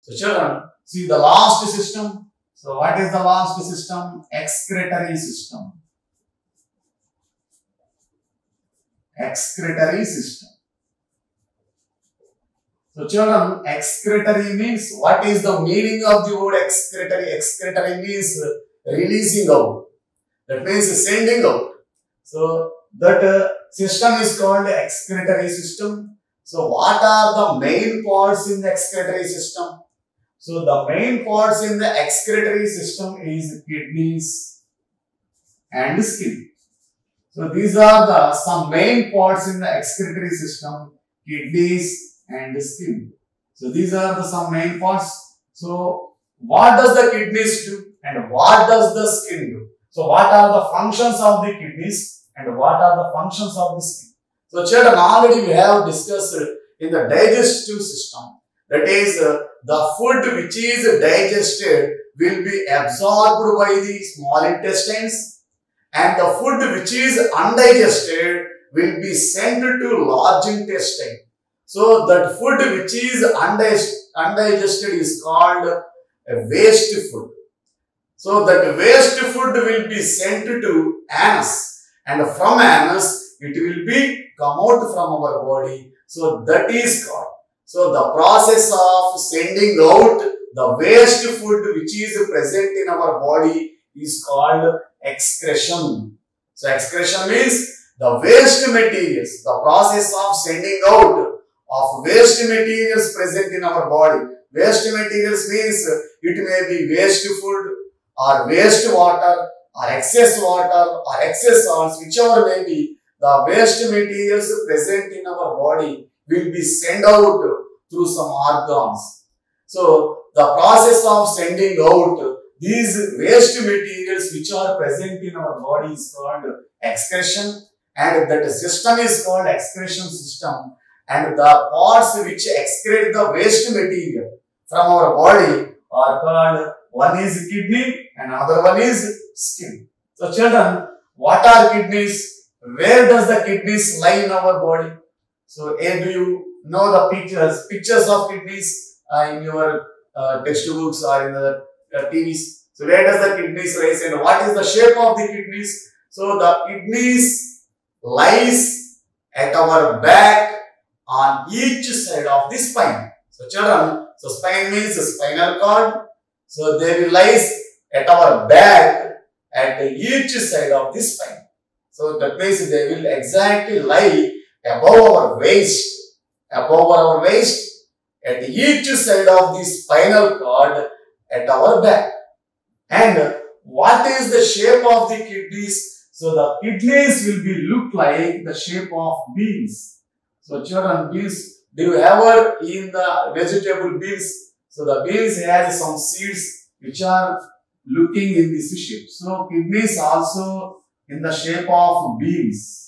So children, see the last system. So what is the last system? Excretory system. Excretory system. So children, excretory means, what is the meaning of the word excretory? Excretory means releasing out. That means sending out. So that system is called excretory system. So what are the main parts in the excretory system? So the main parts in the excretory system is kidneys and skin. So these are the some main parts in the excretory system, kidneys and skin. So these are the some main parts. So what does the kidneys do and what does the skin do? So what are the functions of the kidneys and what are the functions of the skin? So children, already we have discussed in the digestive system. That is, the food which is digested will be absorbed by the small intestines, and the food which is undigested will be sent to large intestine. So that food which is undigested is called a waste food. So that waste food will be sent to anus, and from anus it will be come out from our body. So that is called. So the process of sending out the waste food which is present in our body is called excretion. So excretion means the waste materials, the process of sending out of waste materials present in our body. Waste materials means it may be waste food or waste water or excess salts, whichever may be, the waste materials present in our body will be sent out through some organs. So the process of sending out these waste materials which are present in our body is called excretion, and that system is called excretion system, and the parts which excrete the waste material from our body are called, one is kidney and another one is skin. So children, what are kidneys? Where does the kidneys lie in our body? So do you know the pictures of kidneys in your textbooks or in the TVs? So where does the kidneys lie and what is the shape of the kidneys? So the kidneys lies at our back on each side of the spine. So children, so spine means spinal cord. So they will lie at our back at each side of the spine. So that means they will exactly lie above our waist. Above our waist at each side of the spinal cord at our back. And what is the shape of the kidneys? So the kidneys will be look like the shape of beans. So children, beans, do you ever eat the vegetable beans? So the beans has some seeds which are looking in this shape. So kidneys also in the shape of beans.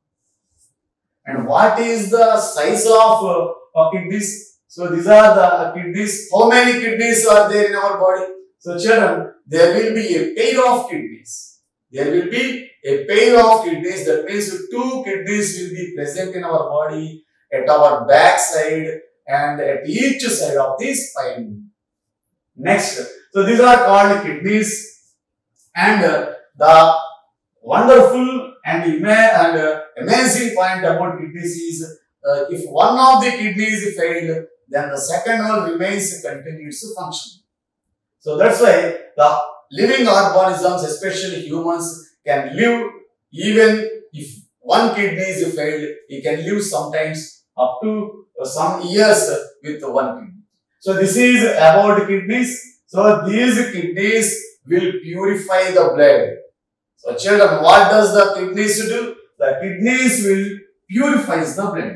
And what is the size of kidneys? So these are the kidneys. How many kidneys are there in our body? So children, there will be a pair of kidneys. There will be a pair of kidneys. That means 2 kidneys will be present in our body at our back side and at each side of the spine. Next, so these are called kidneys, and the wonderful and amazing point about kidneys is if one of the kidneys failed, then the second one remains continues to function. So that's why the living organisms, especially humans, can live even if one kidney is failed. It can live sometimes up to some years with one kidney. So this is about kidneys. So these kidneys will purify the blood. So children, what does the kidneys do? The kidneys will purify the blood.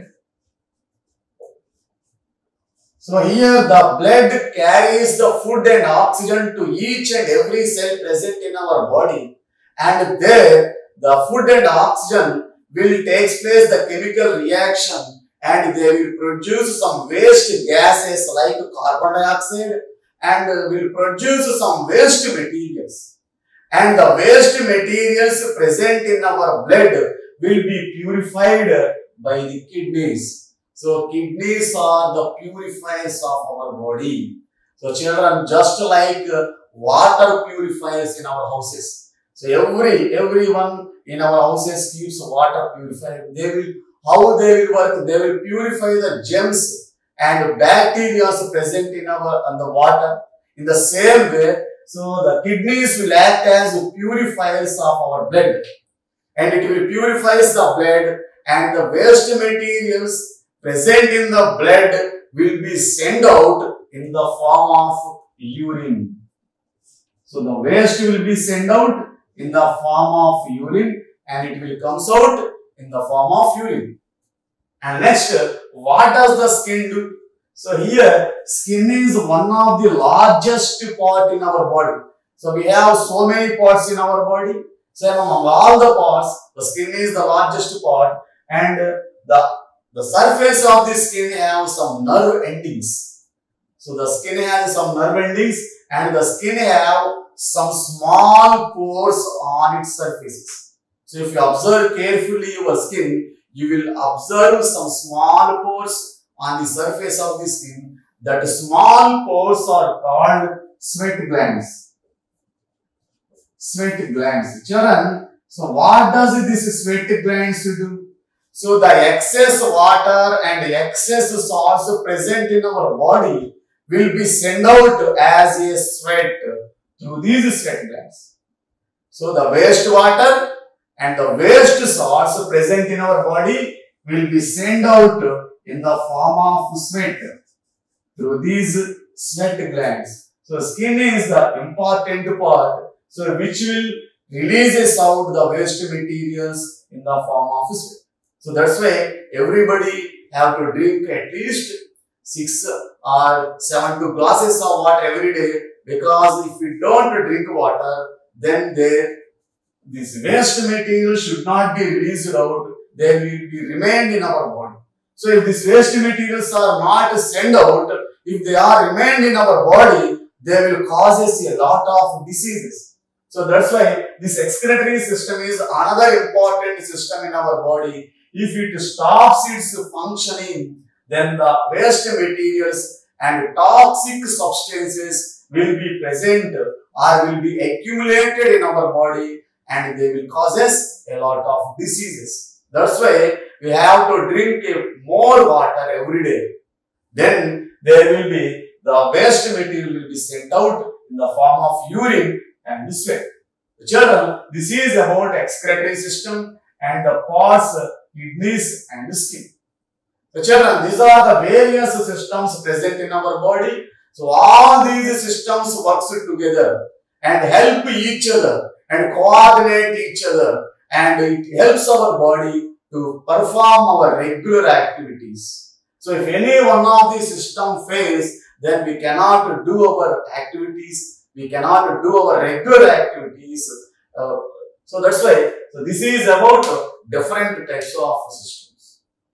So here the blood carries the food and oxygen to each and every cell present in our body, and there the food and oxygen will take place the chemical reaction, and they will produce some waste gases like carbon dioxide, and will produce some waste materials. And the waste materials present in our blood will be purified by the kidneys. So kidneys are the purifiers of our body. So children, just like water purifiers in our houses. So everyone in our houses keeps water purifier. How they will work? They will purify the germs and bacteria present in the water. In the same way, so the kidneys will act as purifiers of our blood, and it will purify the blood, and the waste materials present in the blood will be sent out in the form of urine. So the waste will be sent out in the form of urine, and it will comes out in the form of urine. And next, what does the skin do? So here, skin is one of the largest part in our body. So we have so many parts in our body. So among all the parts, the skin is the largest part, and the surface of the skin have some nerve endings. So the skin has some nerve endings, and the skin have some small pores on its surfaces. So if you observe carefully your skin, you will observe some small pores on the surface of the skin. That small pores are called sweat glands. Sweat glands. Children, so what does this sweat glands do? So the excess water and excess salts present in our body will be sent out as a sweat through these sweat glands. So the waste water and the waste salts present in our body will be sent out in the form of sweat through these sweat glands. So skin is the important part, so which will releases out the waste materials in the form of sweat. So that's why everybody have to drink at least 6 or 7 glasses of water every day, because if we don't drink water, then this waste material should not be released out, they will be remained in our body. So if these waste materials are not sent out, if they are remained in our body, they will cause us a lot of diseases. So that's why this excretory system is another important system in our body. If it stops its functioning, then the waste materials and toxic substances will be present or will be accumulated in our body, and they will cause us a lot of diseases. That's why we have to drink more water every day. Then there will be the waste material will be sent out in the form of urine and sweat. Children, this is about excretory system and the parts, kidneys and skin. So children, these are the various systems present in our body. So all these systems works together and help each other and coordinate each other, and it helps our body to perform our regular activities. So if any one of these systems fails, then we cannot do our activities, we cannot do our regular activities. So that's why, so this is about different types of systems.